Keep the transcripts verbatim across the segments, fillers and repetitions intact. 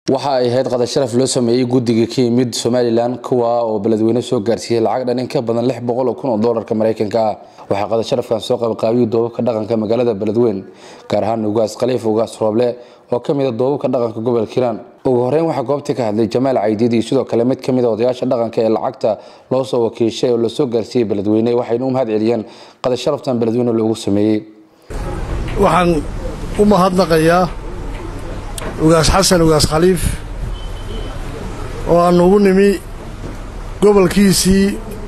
waxa ay ahayd qada sharaf loo sameeyay guddiga ka yimid Somaliland kuwa oo beledweyne soo gaarsiiyay lacag dhan in ka badan lix boqol oo kun oo doolarka Mareykanka ah waxa qada sharafkan soo qaybqaabiyo doobka dhaqanka magaalada beledweyne gaar ahaan ugaas Khaliif ugaas Rooble oo kamid ah doobka dhaqanka gobolka Hiiraan ugu horeyn waxa goobta ka hadlay Jamaal Caydiid iyo sidoo kale mid kamid ah odayaasha dhaqanka ee lacagta loo soo wakiishay oo la soo gaarsiiyay beledweyne waxayna u mahad celiyeen qada sharaftan beledweyne loogu sameeyay waxaan u mahadnaqayaa ugaas Xasan ugaas Khaliif oo aan ugu nimi gobolkiisii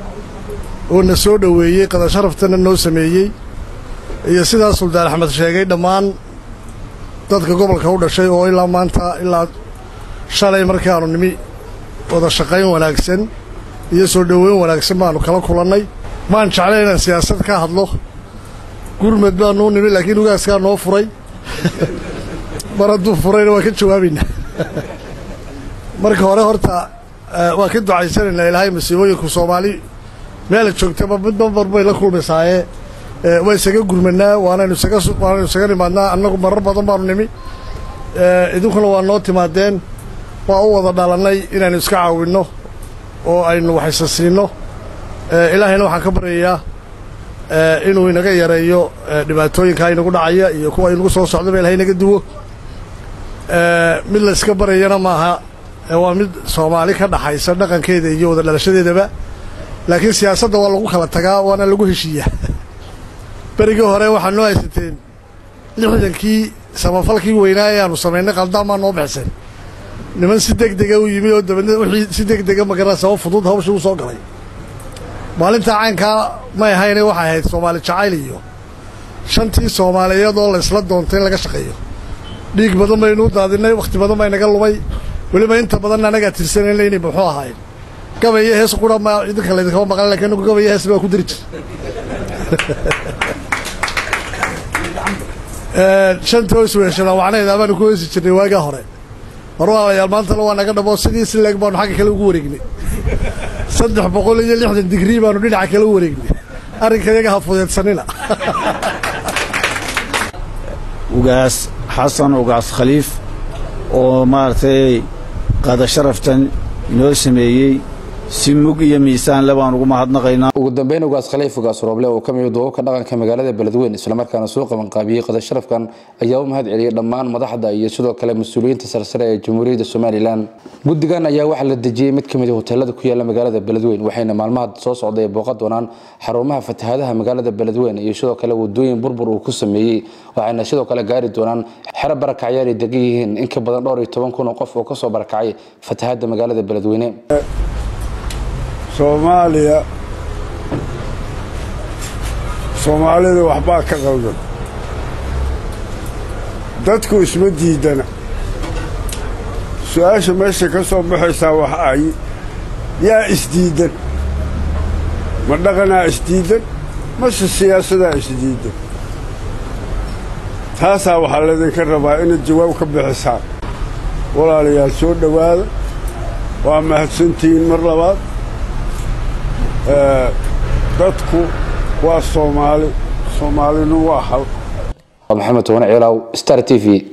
oo na soo dhaweeyay qada sharaftana noo sameeyay iyo sidaas Suldaan Axmed sheegay dhammaan dadka gobolka u dhashay oo ilaa maanta ilaa shalay markii aanu nimi wada shaqayn wanaagsan iyo soo dhaweyn wanaagsan baanu kala kulannay maan jeclayn inaan siyaasad ka hadlo gurmad baanu nimi laakiin ugaaskaa noo furay maradu furayna waa ka jawaabayna marka hore horta waa ka ducaysanayna ilaahay masiibooyinku Soomaali meel joogtaba midba barbay la kulmaysaayee way isaga gurmanaa waana isaga waana isaga nimaadnaa annagu marar badan baanu nimi idinkuna waa noo timaadeen waa u wada dhalanay inaan iska caawinno oo aynu waxaysan siino ilaahayna waxaan ka baryayaa inuu inaga yareeyo dhibaatooyinka inagu dhacaya iyo kuwa inagu soo socda ilaahay naga duwo mid la iska barayana maaha waa mid Soomaali ka dhaxaysa dhaqankeeda iyo wada dhalashadeedaba laakiin siyaasadda waa lagu kala tagaa waana lagu heshiiyaa bariga hore waxaan noo haysateen lixdankii samafalkii weynaa ee aanu samaynay qaldaan ma noo bixsan niman si degdeg ah u yimi oo dabadna wixii si degdeg ah magara soo fudud hawsha u soo galay maalinta caanka ma ahayn waxa ahayd Soomaali jacayl iyo shantii Soomaaliyeed oo la isla doontay in laga shaqeeyo dhiig badan baynu daadinay waqti badan bay naga lumay waliba inta badan anaga tirsanay inay buuxo ahayn gabaye hees qura ma idinka leedahay kama maqan laakiin ugu gabaye hees baa ku dirij ee shantoos weeshana waxaanayda baan ku heesi jirnay waaga hore marwaa maanta waa naga dhabo sidii si leeg baan xaq kale ugu wareegnay saddex boqol iyo lixdan digrii baanu dhinaca kale u wareegnay arrinkayaga hafudeedsanina ugaas Xasan ugaas Khaliif oo maartay qada sharaftan inoo sameeyay si mug iyo miisaan la baan ugu mahadnaqaynaa ugu dambeyn ugaas Khaliif ugaas Rooble oo kamid ah doobka dhaqanka magaalada beledweyne isla markaana soo qaban qaabiyay qada sharafkan ayaa u mahad celiyay dhammaan madaxda iyo sidoo kale mas'uuliyiinta sarsare ee Jamhuuriyadda Somaliland guddigan ayaa waxa la dejiyay mid kamid ah hoteelada ku yaala magaalada beledweyne waxayna maalmaha soo socday booqad doonaan xarumaha fatahaadaha magaalada beledweyne iyo sidoo kale wadooyin burbur uu ku sameeyay waxayna sidoo kale gaari doonaan xarab barakacyaal ay degan yihiin in ka badan dhowr iyo toban kun oo qof oo ka soo barakacay fatahaada magaalada beledweyne Soomaaliya Soomaalida waxba ka qaldan dadku isma diidana su'aasha meesha ka soo baxaysa wax ay yaa isdiidan ma dhaqana isdiidan ma siyaasadda isdiidan taasa waxa la idinka rabaa in jawaab ka bixisaan walaalayaal soo dhawaada waa mahadsantiin mar labaad dadku waa Soomaali Soomaalinu waa hal Maxamed Toone Ciilaaw Star T V